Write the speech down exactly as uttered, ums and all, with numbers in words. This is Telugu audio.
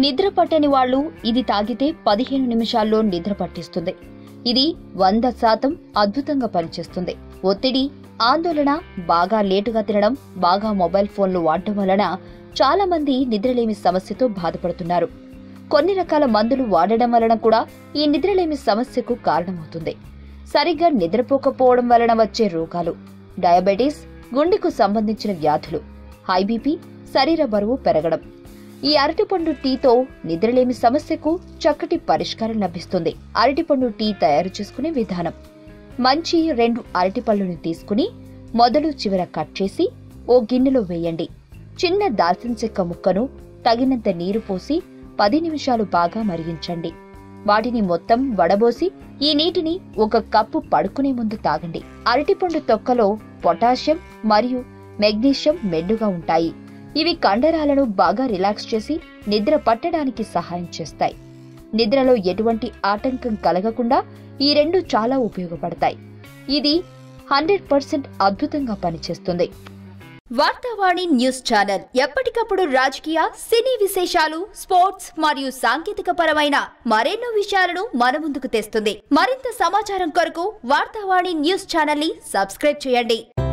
నిద్ర పట్టని వాళ్ళు ఇది తాగితే పదిహేను నిమిషాల్లో నిద్ర పట్టిస్తుంది. ఇది వంద శాతం అద్భుతంగా పనిచేస్తుంది. ఒత్తిడి, ఆందోళన, బాగా లేటుగా తినడం, బాగా మొబైల్ ఫోన్లు వాడటం వలన చాలా మంది నిద్రలేమి సమస్యతో బాధపడుతున్నారు. కొన్ని రకాల మందులు వాడడం వలన కూడా ఈ నిద్రలేమి సమస్యకు కారణమవుతుంది. సరిగ్గా నిద్రపోకపోవడం వలన వచ్చే రోగాలు, డయాబెటీస్, గుండెకు సంబంధించిన వ్యాధులు, హై బీపీ, శరీర బరువు పెరగడం. ఈ అరటిపండు టీతో నిద్రలేమి సమస్యకు చక్కటి పరిష్కారం లభిస్తుంది. అరటిపండు టీ తయారు చేసుకునే విధానం: మంచి రెండు అరటిపళ్ళుని తీసుకుని మొదలు చివర కట్ చేసి ఓ గిన్నెలో వేయండి. చిన్న దాల్చిన చెక్క ముక్కను తగినంత నీరు పోసి పది నిమిషాలు బాగా మరిగించండి. వాటిని మొత్తం వడబోసి ఈ నీటిని ఒక కప్పు పడుకునే ముందు తాగండి. అరటిపండు తొక్కలో పొటాషియం మరియు మెగ్నీషియం మెండుగా ఉంటాయి. ఇవి కండరాలను బాగా రిలాక్స్ చేసి నిద్ర పట్టడానికి సహాయం చేస్తాయి. నిద్రలో ఎటువంటి ఆటంకం కలగకుండా ఈ రెండు చాలా ఉపయోగపడతాయి. ఇది హండ్రెడ్ పర్సెంట్ అద్భుతంగా పనిచేస్తుంది. వార్తావాణి న్యూస్ ఛానల్ ఎప్పటికప్పుడు రాజకీయ, సినీ విశేషాలు, స్పోర్ట్స్ మరియు సాంకేతిక పరమైన మరెన్నో విషయాలను మన ముందుకు తెస్తుంది. మరింత సమాచారం కొరకు వార్తావాణి న్యూస్ ఛానల్ ని సబ్స్క్రైబ్ చేయండి.